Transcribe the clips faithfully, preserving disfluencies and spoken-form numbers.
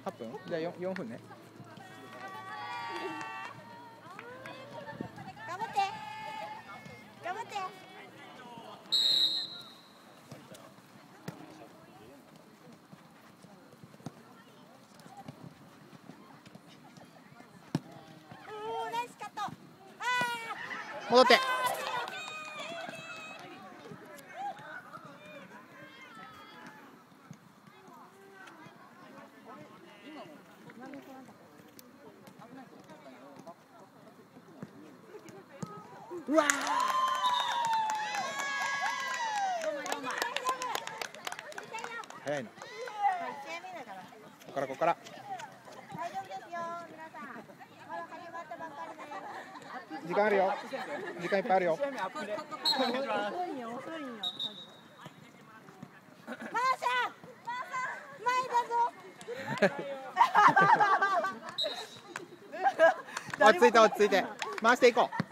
はっぷんじゃあ 4, 4分ね。 頑張って頑張って。おーナイスカット。あー戻って。うわー早いな。ここからここから。 大丈夫ですよ皆さん。まだ始まったばっかりです。 時間あるよ。時間いっぱいあるよ。 遅いよ遅いよ。マーさん前だぞ。 落ち着いて落ち着いて回していこう。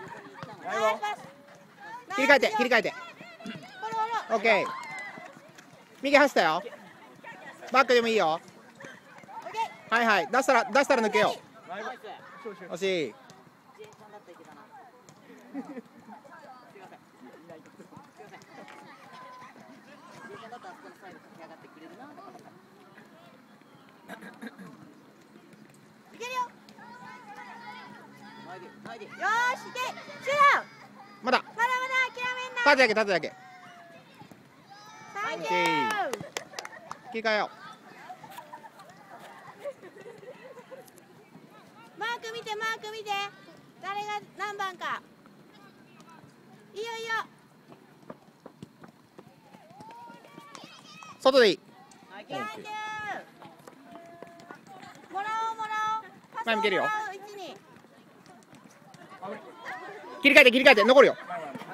切り替えて切り替えて。オッケー。右走ったよ。バックでもいいよ。はいはい出したら出したら抜けよう。惜しい。 いけるよ。よーし、いけ、シューまだまだまだ諦めんな。 立つだけ立つだけ。 サンキュオッケー。 ー。 切り替えよマーク見てマーク見て。誰が何番か。いいよいいよ。 う。外でいい。 サンキュー。もらおうもらおう。 前向けるよ。 パスをもらう位置に。 切り替えて切り替えて残るよ。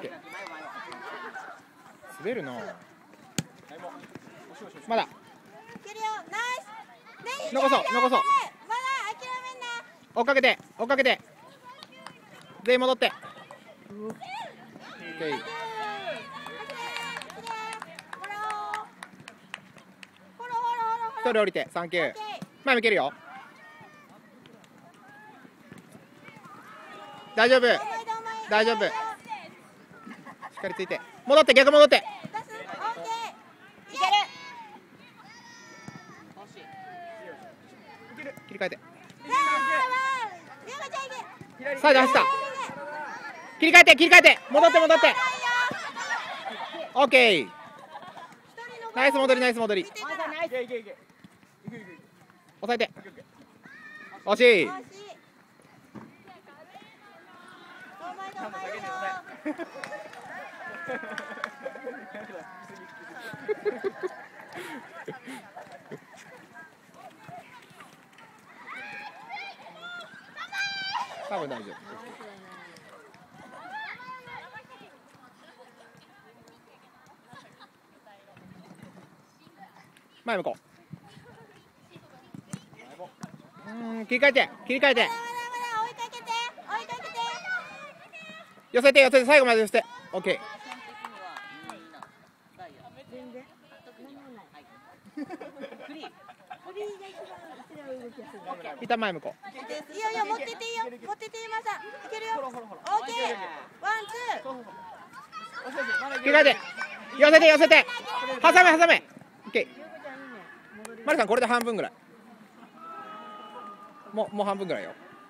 滑るな。まだいけるよ。ナイス。 残そう残そう。 まだ諦めんな。 追っかけて追っかけて全員戻って。オッケー。一人降りてサンキュー。前向けるよ。大丈夫大丈夫。しっかりついて戻って逆戻って。切り替えてサイド走った。切り替えて切り替えて戻って戻って。オッケー。ナイス戻りナイス戻り。抑えて。惜しい。多分大丈夫。前向こう。うん、切り替えて切り替えて寄せて寄せて最後まで寄せて。オッケー。一旦前向こう。 いいよいいよ持ってていいよ持ってていいまさんいけるよ。オッケーワンツー。 切り替えて寄せて寄せて挟め挟め。オッケー。マリさんこれで半分ぐらい。もうもう半分ぐらいよ。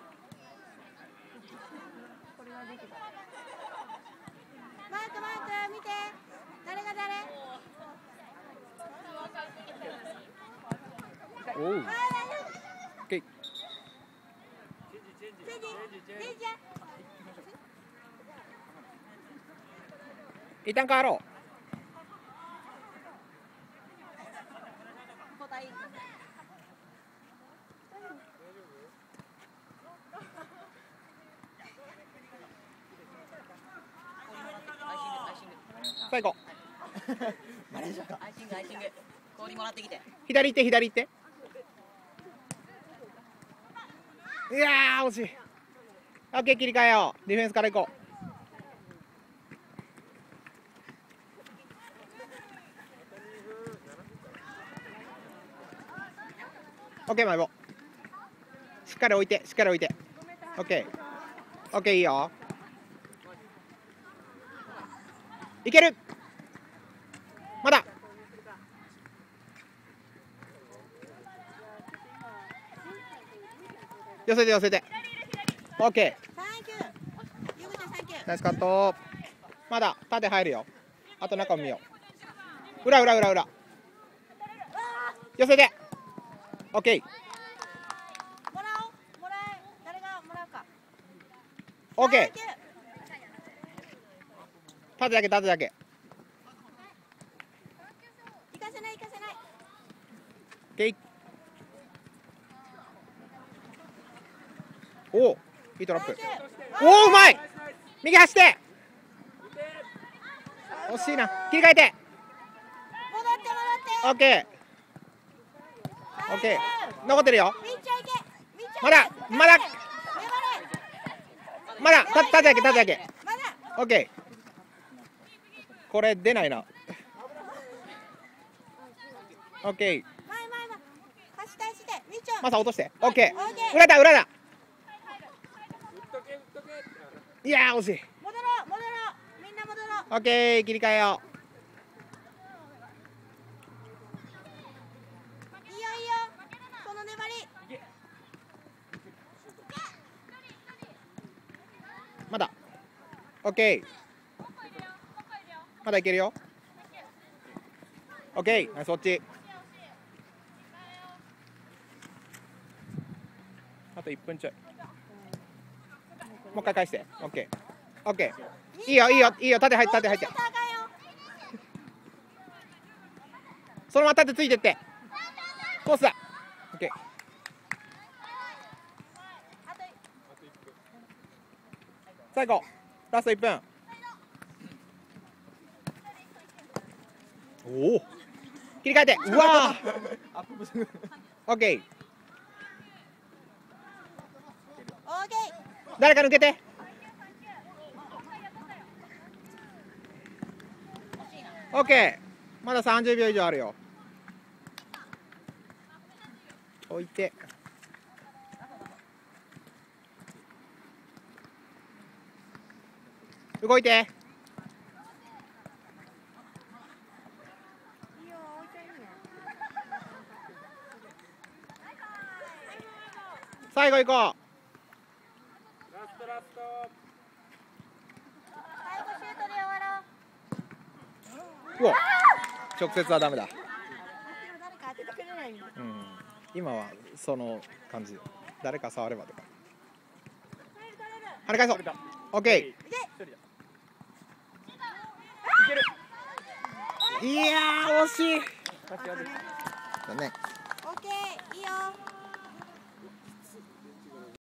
マークマーク見て誰が誰。 おう。オッケー。一旦変わろう。最後。 マネージャー。アイシングアイシング。氷もらってきて。 左行って左行って。いやー惜しい。オッケー切り替えよう。ディフェンスから行こう。オッケーマイボ。 しっかり置いてしっかり置いて。オッケーオッケー、いいよ。いける。まだ。寄せて寄せて。オッケー。 サンキュー。ゆうこちゃんサンキュー。 ナイスカット。まだ縦入るよ。あと中を見よう。裏裏裏裏。寄せて。オッケー。 もらおう。もらえ。誰がもらうか。 オッケー。 サンキュー。 縦だけ縦だけ。 行かせない行かせない。 オッケー。おお、いいトラップ。おお、うまい。右走って。惜しいな。切り替えて。 戻って戻って。 オッケー。オッケー。残ってるよ。 みっちゃん行け。みっちゃんまだまだ粘れ。 まだた縦だけ縦だけ。 まだ。 オッケー。これ出ないな。オッケー。 前前前。走って走って。みっちゃん。 マサ落として。オッケオッケーー。裏だ裏だ。いやー惜しい。 戻ろう戻ろう。みんな戻ろう。 オッケー、切り替えよいいよいいよ。その粘り。 う。まだ。オッケー。まだいけるよ。オッケー。ナイスウォッチ。あといっぷんちょい。もう一回返して。オッケー。オッケー。いいよいいよいいよ。縦入って縦入って。そのまま縦ついてって。コースだ。オッケー。最後ラストいっぷん。おお。切り替えて。うわー。オッケー。 オーケー。 誰か抜けて。オッケー。まださんじゅうびょう以上あるよ。置いて。動いて。最後行こう。 最後シュートで終わろう。 うわ、直接はダメだ。 誰か当ててくれないんだ。 うん、今はその感じ。誰か触ればとか。跳ね返そう。オッケー。いやー惜しい。だね。 オッケーいいよ。